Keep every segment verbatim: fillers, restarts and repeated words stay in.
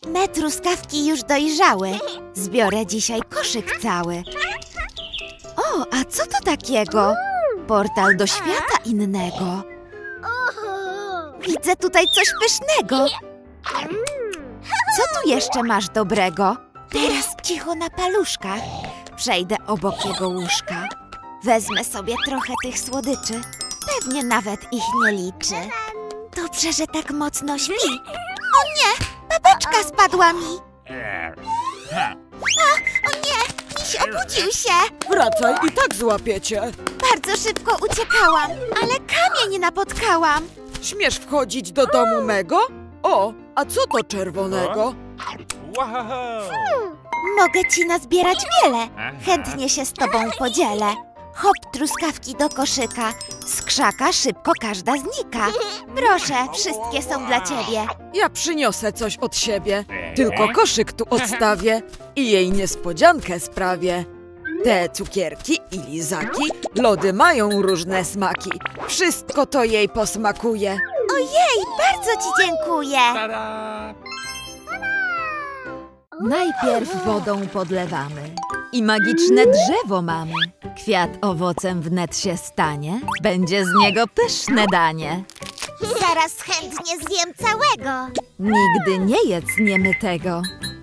Me truskawki już dojrzały. Zbiorę dzisiaj koszyk cały. O, a co to takiego? Portal do świata innego. Widzę tutaj coś pysznego. Co tu jeszcze masz dobrego? Teraz cicho na paluszkach. Przejdę obok jego łóżka. Wezmę sobie trochę tych słodyczy. Pewnie nawet ich nie liczy. Dobrze, że tak mocno śpi. O nie! Babeczka spadła mi. A, o nie! Miś obudził się. Wracaj, i tak złapiecie. Bardzo szybko uciekałam, ale kamień napotkałam. Śmiesz wchodzić do domu mego? O, a co to czerwonego? Mogę ci nazbierać wiele. Chętnie się z tobą podzielę. Hop, truskawki do koszyka. Z krzaka szybko każda znika. Proszę, wszystkie są dla ciebie. Ja przyniosę coś od siebie. Tylko koszyk tu odstawię i jej niespodziankę sprawię. Te cukierki i lizaki, lody mają różne smaki. Wszystko to jej posmakuje. Ojej, bardzo ci dziękuję. Najpierw wodą podlewamy i magiczne drzewo mamy. Kwiat owocem wnet się stanie, będzie z niego pyszne danie. Zaraz chętnie zjem całego. Nigdy nie jedz niemytego.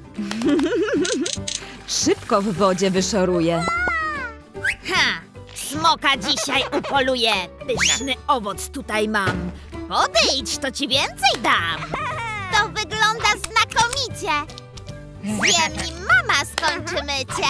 Szybko w wodzie wyszoruje. Ha! Smoka dzisiaj upoluję. Pyszny owoc tutaj mam. Podejdź, to ci więcej dam. To wygląda znakomicie. Zjem nim mama skończy mycie.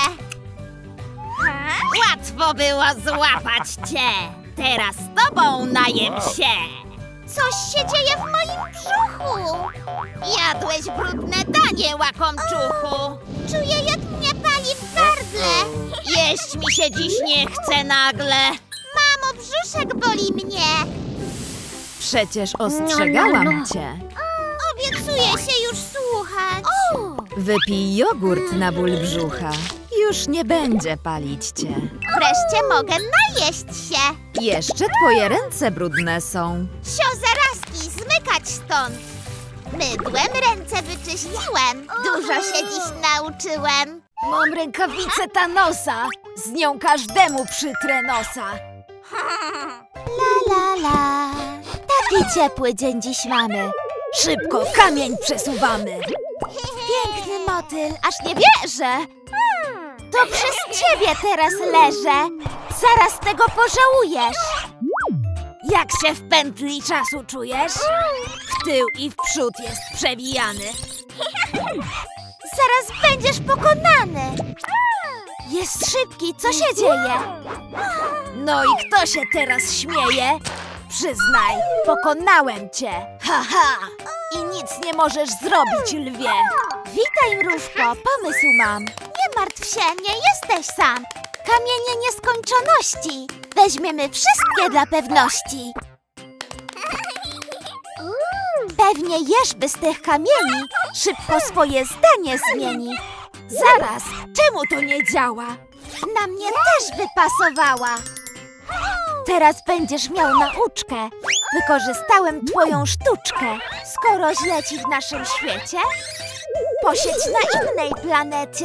Łatwo było złapać cię. Teraz z tobą najem się. Coś się dzieje w moim brzuchu. Jadłeś brudne danie, łakomczuchu. Czuję, jak mnie pali w gardle. Jeść mi się dziś nie chce nagle. Mamo, brzuszek boli mnie. Przecież ostrzegałam cię. Obiecuję się już słuchać. Wypij jogurt na ból brzucha. Już nie będzie palić cię. Wreszcie mogę najeść się. Jeszcze twoje ręce brudne są. Sio zarazki, zmykać stąd. Mydłem ręce wyczyściłem. Dużo się dziś nauczyłem. Mam rękawicę Thanosa. Z nią każdemu przytrę nosa. La la la. Taki ciepły dzień dziś mamy. Szybko kamień przesuwamy. Piękny motyl, aż nie wierzę. To przez ciebie teraz leżę. Zaraz tego pożałujesz. Jak się w pętli czasu czujesz? W tył i w przód jest przewijany. Zaraz będziesz pokonany. Jest szybki, co się dzieje? No i kto się teraz śmieje? Przyznaj, pokonałem cię. Ha, ha. I nic nie możesz zrobić, lwie. Witaj, mrówko, pomysł mam. Nie martw się, nie jesteś sam. Kamienie nieskończoności. Weźmiemy wszystkie dla pewności. Pewnie jeżby z tych kamieni szybko swoje zdanie zmieni. Zaraz, czemu to nie działa? Na mnie też by pasowała. Teraz będziesz miał nauczkę. Wykorzystałem twoją sztuczkę. Skoro źle ci w naszym świecie, posiedź na innej planecie.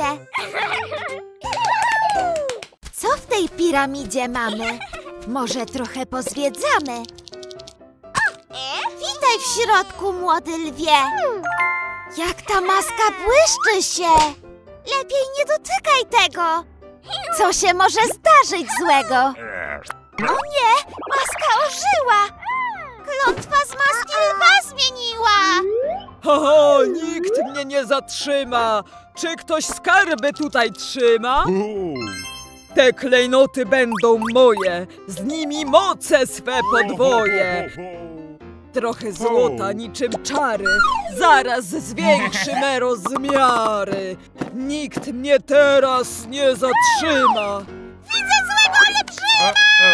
Co w tej piramidzie mamy? Może trochę pozwiedzamy? Witaj w środku, młody lwie. Jak ta maska błyszczy się. Lepiej nie dotykaj tego. Co się może zdarzyć złego? O nie! Maska ożyła! Klątwa z maski lwa zmieniła! Ho, nikt mnie nie zatrzyma! Czy ktoś skarby tutaj trzyma? Te klejnoty będą moje, z nimi moce swe podwoje. Trochę złota niczym czary, zaraz zwiększy me rozmiary. Nikt mnie teraz nie zatrzyma. Widzę złego olbrzyma!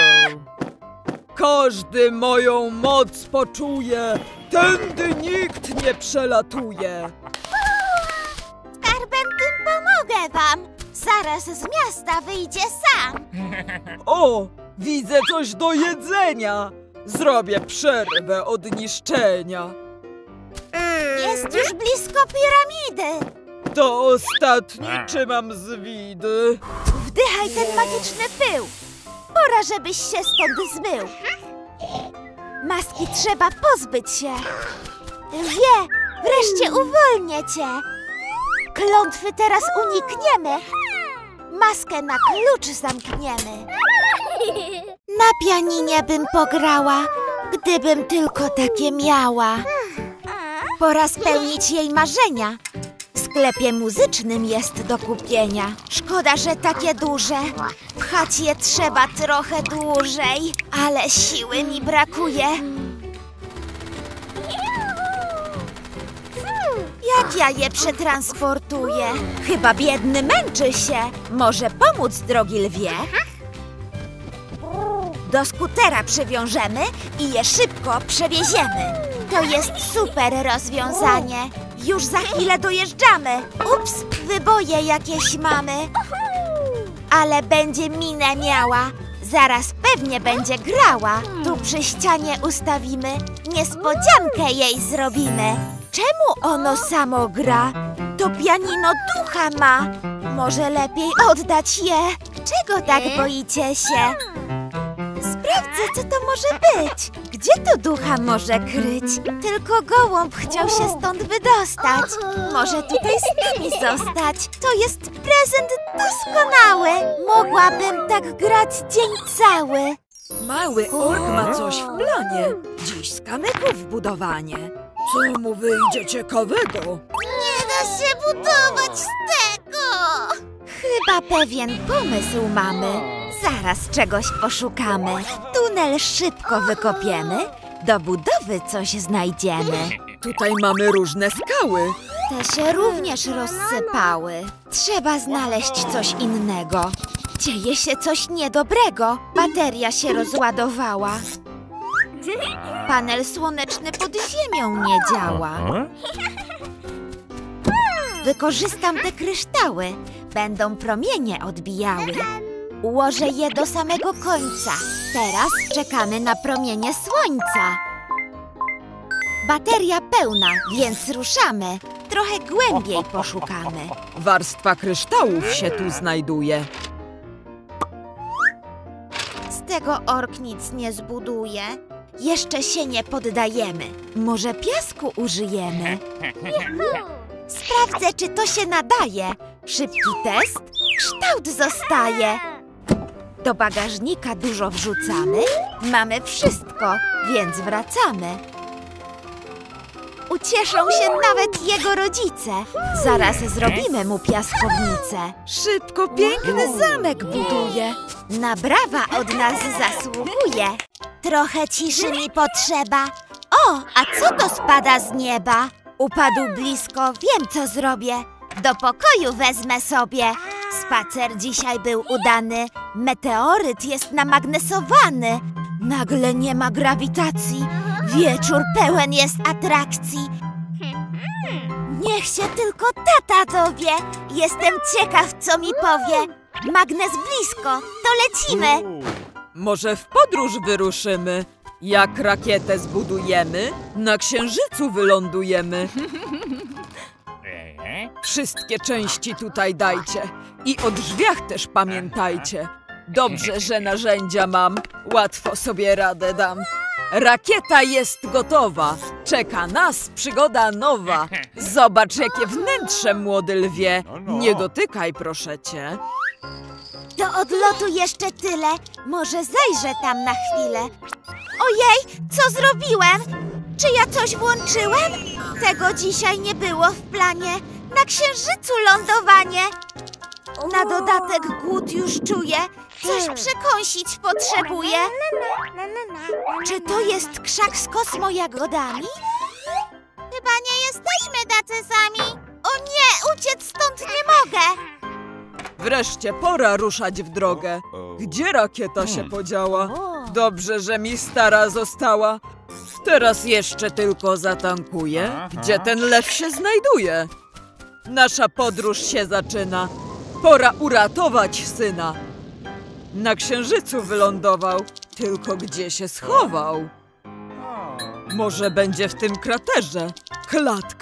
Każdy moją moc poczuje, tędy nikt nie przelatuje. Skarbem tym pomogę wam. Zaraz z miasta wyjdzie sam. O, widzę coś do jedzenia. Zrobię przerwę od niszczenia. Nie Jest już blisko piramidy. To ostatni, czy mam zwidy? Wdychaj ten magiczny pył. Pora, żebyś się stąd zmył. Maski trzeba pozbyć się. Lwie, wreszcie uwolnię cię. Klątwy teraz unikniemy. Maskę na klucz zamkniemy. Na pianinie bym pograła, gdybym tylko takie miała. Pora spełnić jej marzenia. W sklepie muzycznym jest do kupienia. Szkoda, że takie duże. Pchać je trzeba trochę dłużej, ale siły mi brakuje. Jak ja je przetransportuję? Chyba biedny męczy się. Może pomóc, drogi lwie? Do skutera przywiążemy i je szybko przewieziemy. To jest super rozwiązanie. Już za chwilę dojeżdżamy. Ups, wyboje jakieś mamy. Ale będzie minę miała. Zaraz pewnie będzie grała. Tu przy ścianie ustawimy. Niespodziankę jej zrobimy. Czemu ono samo gra? To pianino ducha ma. Może lepiej oddać je. Czego tak boicie się? Sprawdzę, co to może być. Gdzie to ducha może kryć? Tylko gołąb chciał się stąd wydostać. Może tutaj z nami zostać. To jest prezent doskonały. Mogłabym tak grać dzień cały. Mały ork ma coś w planie. Dziś z kamyków budowanie. Co mu wyjdzie ciekawego? Nie da się budować z tego. Chyba pewien pomysł mamy. Zaraz czegoś poszukamy. Tunel szybko wykopiemy. Do budowy coś znajdziemy. Tutaj mamy różne skały. Te się również rozsypały. Trzeba znaleźć coś innego. Dzieje się coś niedobrego. Bateria się rozładowała. Panel słoneczny pod ziemią nie działa. Wykorzystam te kryształy. Będą promienie odbijały. Ułożę je do samego końca. Teraz czekamy na promienie słońca. Bateria pełna, więc ruszamy. Trochę głębiej poszukamy. Warstwa kryształów się tu znajduje. Z tego ork nic nie zbuduje. Jeszcze się nie poddajemy. Może piasku użyjemy? Sprawdzę, czy to się nadaje. Szybki test. Kształt zostaje. Do bagażnika dużo wrzucamy. Mamy wszystko, więc wracamy. Ucieszą się nawet jego rodzice. Zaraz zrobimy mu piaskownicę. Szybko piękny zamek buduje. Na brawa od nas zasługuje. Trochę ciszy mi potrzeba. O, a co to spada z nieba? Upadł blisko, wiem co zrobię. Do pokoju wezmę sobie. Spacer dzisiaj był udany. Meteoryt jest namagnesowany. Nagle nie ma grawitacji. Wieczór pełen jest atrakcji. Niech się tylko tata dowie. Jestem ciekaw, co mi powie. Magnes blisko, to lecimy. Może w podróż wyruszymy. Jak rakietę zbudujemy, na Księżycu wylądujemy. Wszystkie części tutaj dajcie. I o drzwiach też pamiętajcie. Dobrze, że narzędzia mam. Łatwo sobie radę dam. Rakieta jest gotowa. Czeka nas przygoda nowa. Zobacz, jakie wnętrze, młody lwie. Nie dotykaj, proszę cię. Do odlotu jeszcze tyle. Może zajrzę tam na chwilę. Ojej, co zrobiłem? Czy ja coś włączyłem? Tego dzisiaj nie było w planie. Na Księżycu lądowanie. Na dodatek głód już czuję. Coś przekąsić potrzebuję. Czy to jest krzak z kosmojagodami? Chyba nie jesteśmy tacy sami. O nie, uciec stąd nie mogę. Wreszcie pora ruszać w drogę. Gdzie rakieta się podziała? Dobrze, że mi stara została. Teraz jeszcze tylko zatankuję. Gdzie ten lew się znajduje? Nasza podróż się zaczyna. Pora uratować syna. Na Księżycu wylądował. Tylko gdzie się schował? Może będzie w tym kraterze? Klatka?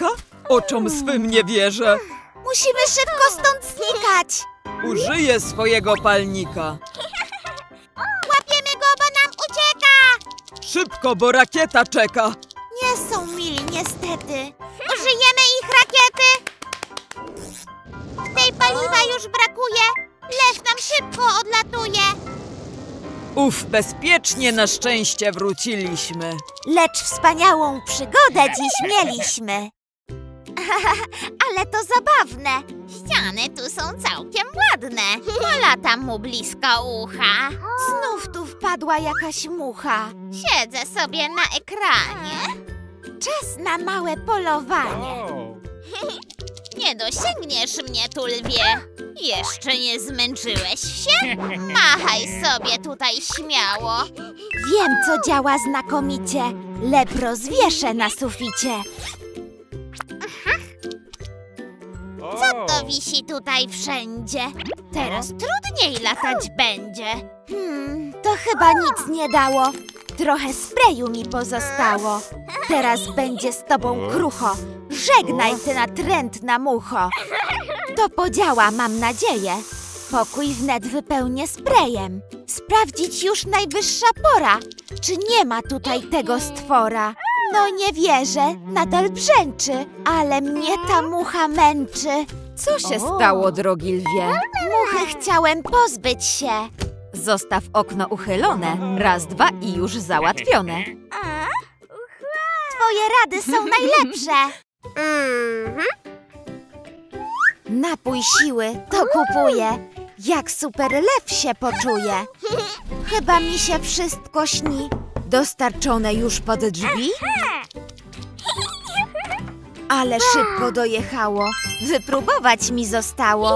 Oczom swym nie wierzę. Musimy szybko stąd znikać. Użyję swojego palnika. Łapiemy go, bo nam ucieka. Szybko, bo rakieta czeka. Nie są mili, niestety. Użyjemy ich rakiety. Tej paliwa już brakuje. Lew nam szybko odlatuje. Uf, bezpiecznie na szczęście wróciliśmy. Lecz wspaniałą przygodę dziś mieliśmy. Ale to zabawne. Ściany tu są całkiem ładne. Polatam mu blisko ucha. Znów tu wpadła jakaś mucha. Siedzę sobie na ekranie. Czas na małe polowanie. Nie dosięgniesz mnie tu, lwie. Jeszcze nie zmęczyłeś się? Machaj sobie tutaj śmiało. Wiem, co działa znakomicie. Lep rozwieszę na suficie. Co to wisi tutaj wszędzie? Teraz trudniej latać będzie. Hmm, to chyba nic nie dało. Trochę sprayu mi pozostało. Teraz będzie z tobą krucho. Żegnaj, ty natrętna mucho. To podziała, mam nadzieję. Pokój wnet wypełnię sprayem. Sprawdzić już najwyższa pora, czy nie ma tutaj tego stwora. No nie wierzę, nadal brzęczy, ale mnie ta mucha męczy. Co się stało, drogi lwie? Muchy chciałem pozbyć się. Zostaw okno uchylone. Raz, dwa i już załatwione. Twoje rady są najlepsze. Napój siły, to kupuję. Jak super lew się poczuje. Chyba mi się wszystko śni. Dostarczone już pod drzwi? Ale szybko dojechało. Wypróbować mi zostało.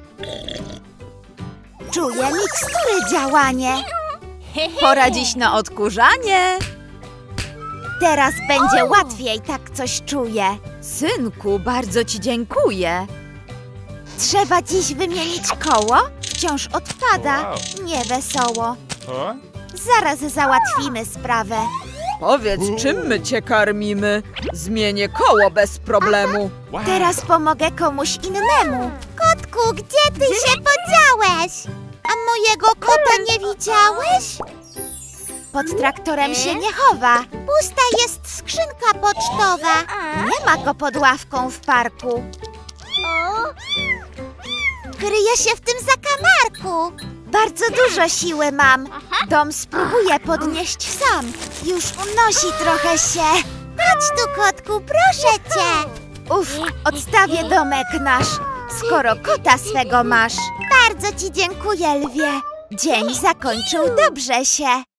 Czuję mikstury działanie. Pora dziś na odkurzanie. Teraz będzie łatwiej, tak coś czuję. Synku, bardzo ci dziękuję. Trzeba dziś wymienić koło? Wciąż odpada. Niewesoło. Zaraz załatwimy sprawę. Powiedz, czym my cię karmimy? Zmienię koło bez problemu. Teraz pomogę komuś innemu. Kotku, gdzie ty się podziałeś? A mojego kota nie widziałeś? Pod traktorem się nie chowa. Pusta jest skrzynka pocztowa. Nie ma go pod ławką w parku. Kryje się w tym zakamarku. Bardzo dużo siły mam. Dom spróbuję podnieść sam. Już unosi trochę się. Chodź tu, kotku, proszę cię. Uf, odstawię domek nasz, skoro kota swego masz. Bardzo ci dziękuję, lwie. Dzień zakończył dobrze się.